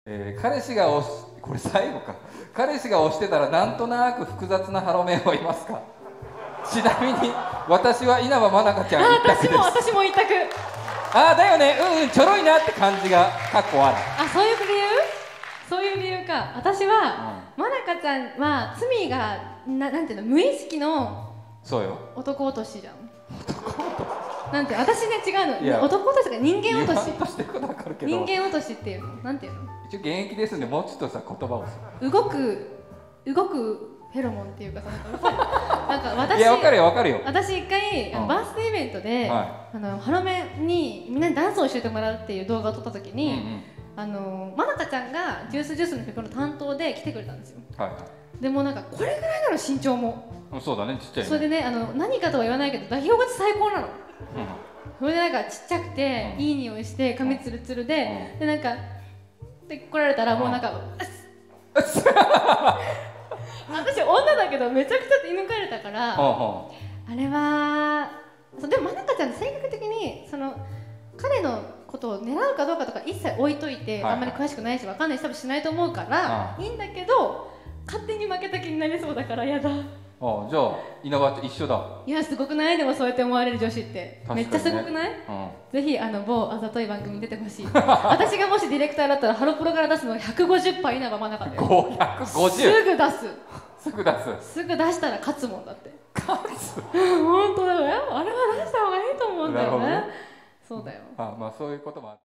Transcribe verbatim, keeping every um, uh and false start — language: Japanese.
えー、彼氏が押しこれ最後か彼氏が押してたらなんとなく複雑なハロメンはいますか。ちなみに私は稲葉真中ちゃん一択です。 私も私も一択。 ああだよね、うんうんちょろいなって感じがかっこある。 あ、そういう理由？そういう理由か。私は、うん、真中ちゃんは罪がな、なんていうの、無意識のそうよ男落としじゃん。男落としなんて私ね違うの。男落としが人間落とし。人間落としっていうのなんていうの。 一応現役ですんでもうちょっとさ言葉をさ動く動くフェロモンっていうかさ、なんか私いや分かるよ分かるよ。 私一回、うん、バースデーイベントで、はい、あのハロメにみんなにダンスを教えてもらうっていう動画を撮った時に、うんうん、あの真中ちゃんがジュースジュースの曲の担当で来てくれたんですよ。はいはい、でもなんかこれぐらいなの身長も。 そうだねちっちゃいね。 それでねあの何かとは言わないけど代表が最高なの。うん、それでなんかちっちゃくて、うん、いい匂いして髪ツルツルで、うん、でなんかで来られたらもうなんか、うん、私女だけどめちゃくちゃ射抜かれたから、うん、あれはそうでも真中ちゃん性格的にその彼のことを狙うかどうかとか一切置いといて、はい、あんまり詳しくないし分かんないし多分しないと思うから、うん、いいんだけど勝手に負けた気になりそうだからやだ。 ああじゃあ稲葉と一緒だ。 いやすごくない？でもそうやって思われる女子って、ね、めっちゃすごくない？うん、ぜひあの某あざとい番組に出てほしい。私がもしディレクターだったらハロプロから出すのはひゃくごじゅっパー稲葉真中でごひゃくごじゅうすぐ出すすぐ出すすぐ出したら勝つもんだって。 勝つ本当だよ。あれは出した方がいいと思うんだよね。そうだよ。 あまあそういうこともある。